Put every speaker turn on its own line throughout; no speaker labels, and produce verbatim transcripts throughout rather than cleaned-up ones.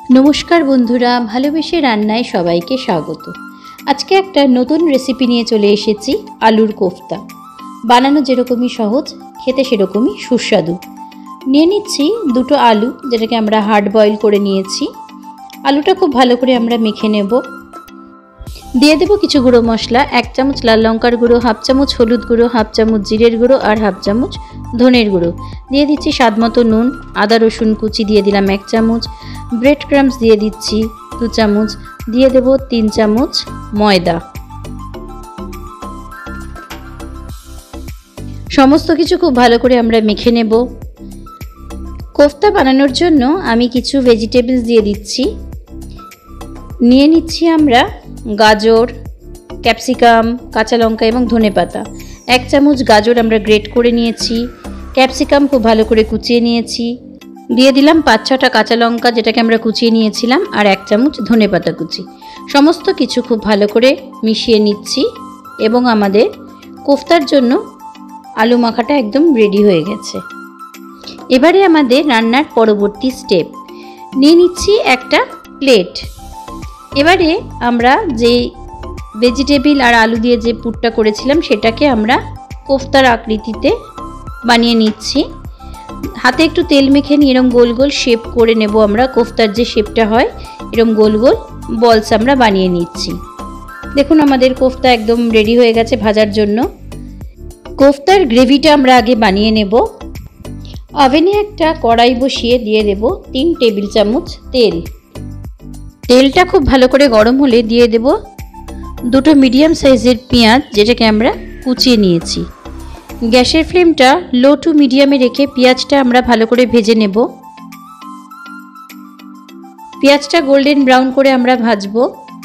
नमस्कार बंधुरा भालोबेशे रान्नाय सबाइके स्वागत। आज के एक नतून रेसिपि निये चले एसेछि आलुर कोफ्ता। बानानो जेरकमई सहज खेते सेरकमई सुस्वादु। निये निচ্ছি दुटो आलू जेटाके आमरा हार्ड बयल करे निয়েছি। आलूटा खूब भालो करे आमरा मेखे नेब। दिए देब किछु गुঁড়ো मशला, एक चामच लाल लंकार गुঁড়ো, हाफ चामच हलुद गुঁড়ো, हाफ चामच जिरेर गुঁড়ো और हाफ चामच धनेर गुঁড়ো। दिए दिচ্ছি स्वाद मतो नुन, आदा रसुन कुचि दिए दिलाम एक चामच, ब्रेड क्राम्स दिए दिচ্ছি दो चामच, दिए देब तीन चामच मयदा। समस्त किछु खूब भालो करे आमरा मेखे नेब। कोफ्ता बानानोर जोन्नो आमी किछु वेजिटेबल्स दिए दिচ্ছি। निये निচ্ছি आमरा गाजर, कैप्सिकाम, काँचा लंका एवं धने पाता। एक चामच गाजर आमरा ग्रेट करे निয়েছি, कैप्सिकाम खूब भालो करे कुचिए निয়েছি, दिए दिलाम पाँच छटा काँचा लंका जेटाके आमरा कुचिए निয়েছিলাম और एक चामच धने पाता कुचि। समस्त किछु खूब भालो करे मिशिए निচ্ছি एवं आमादेर कोफ्तार जोन्नो आलू माखाटा एकदम रेडी हये गेছে। एबारे आमादेर रान्नार परबर्ती स्टेप निয়ে নিচ্ছি একটা प्लेट। एबारे आमरा जे वेजिटेबल और आलू दिए जे पुरटा करेছিলাম সেটাকে আমরা কোফতার আকৃতিতে বানিয়ে নিচ্ছি। হাতে একটু তেল মেখে নিয়ে এরকম গোল গোল শেপ করে নেব। আমরা কোফতার যে শেপটা হয় এরকম গোল গোল বলস আমরা বানিয়ে নিচ্ছি। দেখুন আমাদের কোফতা একদম রেডি হয়ে গেছে ভাজার জন্য। কোফতার গ্রেভিটা আমরা আগে বানিয়ে নেব। ওভেনে একটা কড়াই বসিয়ে দিয়ে দেব তিন টেবিল চামচ তেল। তেলটা খুব ভালো করে গরম হলে দিয়ে দেব দুটো মিডিয়াম সাইজের পেঁয়াজ যেটাকে আমরা কুচিয়ে নিয়েছি। গ্যাসের ফ্লেমটা লো টু মিডিয়ামে রেখে পেঁয়াজটা আমরা ভালো করে ভেজে নেব। পেঁয়াজটা গোল্ডেন ব্রাউন করে আমরা ভাজবো।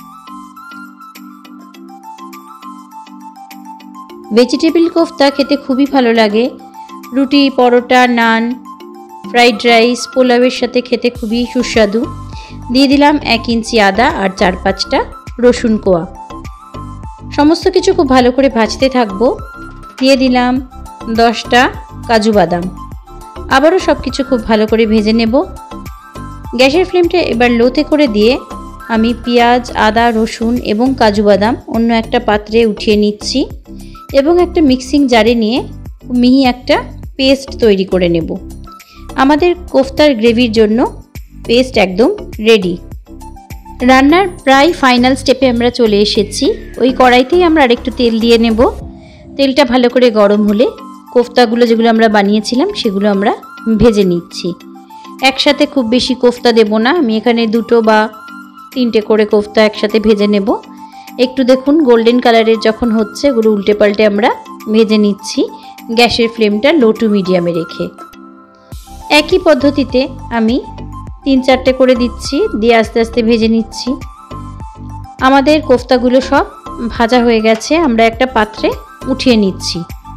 ভেজিটেবল কোফতা খেতে খুবই ভালো লাগে। রুটি, পরোটা, নান, ফ্রাইড রাইস, পোলাওয়ের সাথে খেতে খুবই সুস্বাদু। দিয়ে দিলাম এক ইঞ্চি আদা আর চার পাঁচটা রসুন কোয়া। সমস্ত কিছু খুব ভালো করে ভাজতে থাকবো। দিয়ে দিলাম দশটা কাজু বাদাম। আবারও সব কিছু খুব ভালো করে ভেজে নেব। গ্যাসের ফ্লেমটা এবার লোতে করে দিয়ে আমি পেঁয়াজ, আদা, রসুন এবং কাজু বাদাম অন্য একটা পাত্রে উঠিয়ে নিচ্ছি এবং একটা মিক্সিং জারে নিয়ে মিহি একটা পেস্ট তৈরি করে নেব। আমাদের কোফতার গ্রেভির জন্য পেস্ট একদম রেডি। রান্নার প্রায় ফাইনাল স্টেপে আমরা চলে এসেছি। ওই কড়াইতেই আমরা আরেকটু তেল দিয়ে নেব। তেলটা ভালো করে গরম হলে কোফতাগুলো যেগুলো আমরা বানিয়েছিলাম সেগুলো আমরা ভেজে নিচ্ছি। একসাথে খুব বেশি কোফতা দেব না, আমি এখানে দুটো বা তিনটে করে কোফতা একসাথে ভেজে নেব। একটু দেখুন গোল্ডেন কালারের যখন হচ্ছে ওগুলো উল্টে পাল্টে আমরা ভেজে নিচ্ছি গ্যাসের ফ্লেমটা লো টু মিডিয়ামে রেখে। একই পদ্ধতিতে আমি তিন চারটে করে দিচ্ছি, দিয়ে আস্তে আস্তে ভেজে নিচ্ছি। আমাদের কোফতাগুলো সব ভাজা হয়ে গেছে, আমরা একটা পাত্রে উঠিয়ে নিচ্ছি।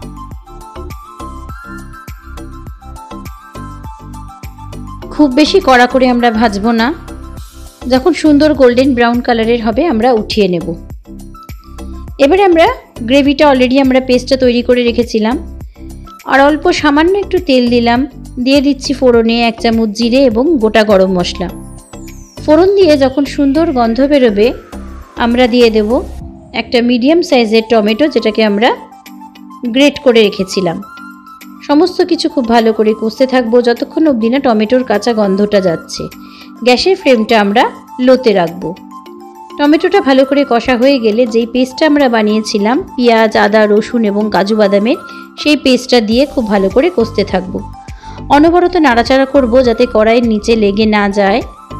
খুব বেশি কড়া করে আমরা ভাজবো না, যখন সুন্দর গোল্ডেন ব্রাউন কালারের হবে আমরা উঠিয়ে নেব। এবারে আমরা গ্রেভিটা অলরেডি আমরা পেস্টটা তৈরি করে রেখেছিলাম আর অল্প সামান্য একটু তেল দিলাম। দিয়ে দিচ্ছি ফোড়নে এক চামচ জিরে এবং গোটা গরম মশলা। ফোড়ন দিয়ে যখন সুন্দর গন্ধ বেরোবে আমরা দিয়ে দেব একটা মিডিয়াম সাইজের টমেটো যেটাকে আমরা গ্রেট করে রেখেছিলাম। সমস্ত কিছু খুব ভালো করে কষতে থাকবো যতক্ষণ অবধি না টমেটোর কাঁচা গন্ধটা যাচ্ছে। গ্যাসের ফ্লেমটা আমরা লোতে রাখবো। টমেটোটা ভালো করে কষা হয়ে গেলে যেই পেস্টটা আমরা বানিয়েছিলাম পেঁয়াজ, আদা, রসুন এবং কাজু বাদামের, সেই পেস্টটা দিয়ে খুব ভালো করে কষতে থাকবো। অনবরত নাড়াচাড়া করব যাতে কড়াইয়ের নিচে লেগে না যায়।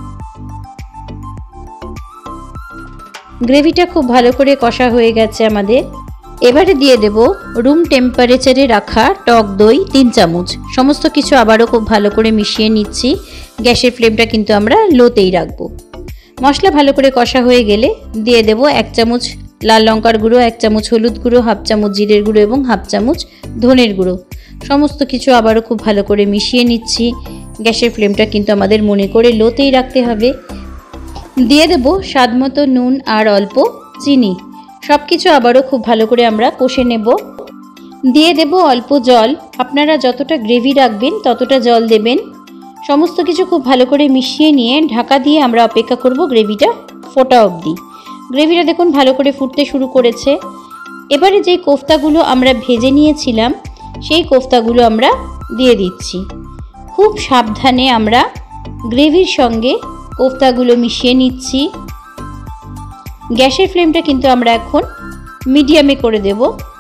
গ্রেভিটা খুব ভালো করে কষা হয়ে গেছে আমাদের। এবারে দিয়ে দেব রুম টেম্পারেচারে রাখা টক দই তিন চামচ। সমস্ত কিছু আবারও খুব ভালো করে মিশিয়ে নিচ্ছি। গ্যাসের ফ্লেমটা কিন্তু আমরা লোতেই রাখবো। মশলা ভালো করে কষা হয়ে গেলে দিয়ে দেব এক চামচ লাল লঙ্কার গুঁড়ো, এক চামচ হলুদ গুঁড়ো, হাফ চামচ জিরের গুঁড়ো এবং হাফ চামচ ধনের গুঁড়ো। সমস্ত কিছু আবারও খুব ভালো করে মিশিয়ে নিচ্ছি। গ্যাসের ফ্লেমটা কিন্তু আমাদের মনে করে লোতেই রাখতে হবে। দিয়ে দেব স্বাদ মতো নুন আর অল্প চিনি। সব কিছু আবারও খুব ভালো করে আমরা কষে নেব। দিয়ে দেব অল্প জল। আপনারা যতটা গ্রেভি রাখবেন ততটা জল দেবেন। সমস্ত কিছু খুব ভালো করে মিশিয়ে নিয়ে ঢাকা দিয়ে আমরা অপেক্ষা করব গ্রেভিটা ফোটা অবধি। গ্রেভিটা দেখুন ভালো করে ফুটতে শুরু করেছে। এবারে যে কোফতাগুলো আমরা ভেজে নিয়েছিলাম সেই কোফতাগুলো আমরা দিয়ে দিচ্ছি। খুব সাবধানে আমরা গ্রেভির সঙ্গে কোফতাগুলো মিশিয়ে নিচ্ছি। গ্যাসের ফ্লেমটা কিন্তু আমরা এখন মিডিয়ামে করে দেব।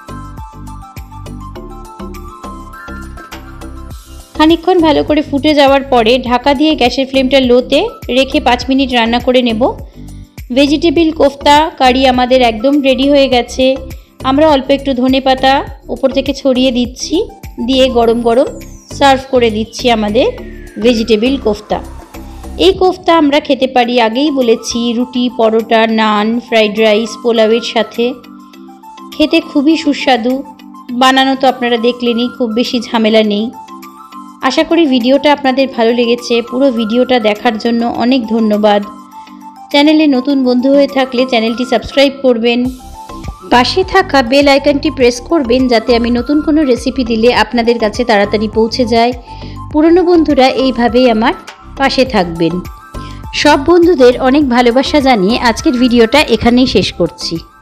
খানিকক্ষণ ভালো করে ফুটে যাওয়ার পরে ঢাকা দিয়ে গ্যাসের ফ্লেমটা লোতে রেখে পাঁচ মিনিট রান্না করে নেব। ভেজিটেবল কোফতা কারি আমাদের একদম রেডি হয়ে গেছে। আমরা অল্প একটু ধনেপাতা উপর থেকে ছড়িয়ে দিচ্ছি, দিয়ে গরম গরম সার্ভ করে দিচ্ছি আমাদের ভেজিটেবল কোফতা। এই কোফতা আমরা খেতে পারি, আগেই বলেছি, রুটি, পরোটা, নান, ফ্রাইড রাইস, পোলাওয়ের সাথে। খেতে খুবই সুস্বাদু। বানানো তো আপনারা দেখলেনই, খুব বেশি ঝামেলা নেই। আশা করি ভিডিওটা আপনাদের ভালো লেগেছে। পুরো ভিডিওটা দেখার জন্য অনেক ধন্যবাদ। চ্যানেলে নতুন বন্ধু হয়ে থাকলে চ্যানেলটি সাবস্ক্রাইব করবেন, পাশে থাকা বেল আইকনটি প্রেস করবেন যাতে আমি নতুন কোনো রেসিপি দিলে আপনাদের কাছে তাড়াতাড়ি পৌঁছে যায়। পুরনো বন্ধুরা এইভাবেই আমার পাশে থাকবেন। সব বন্ধুদের অনেক ভালোবাসা জানিয়ে আজকের ভিডিওটা এখানেই শেষ করছি।